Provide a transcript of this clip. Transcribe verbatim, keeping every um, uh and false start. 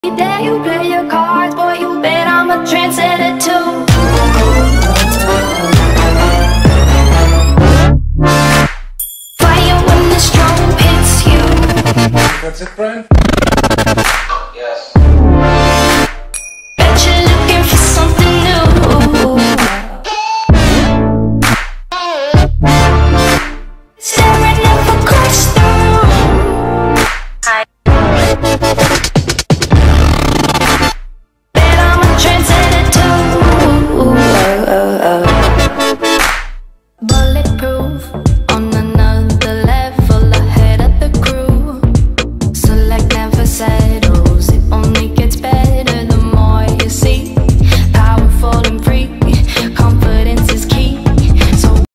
There you play your cards, boy, you bet I'm a trendsetter too. Fire when the strobe hits you. That's it, Brian?